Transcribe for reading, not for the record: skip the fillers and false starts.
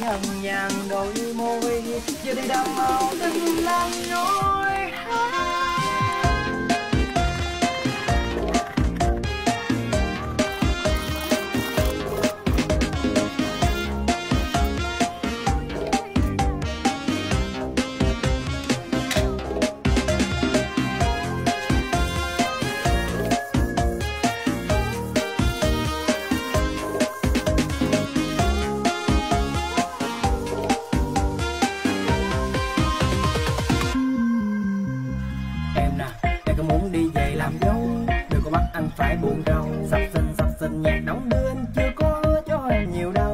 hằng nhàn đôi môi giờ đây đang màu tình đang nhói. Muốn đi về làm dâu, đừng có bắt anh phải buồn rầu. Sắp xinh nhạc đóng đưa anh chưa có cho em nhiều đâu.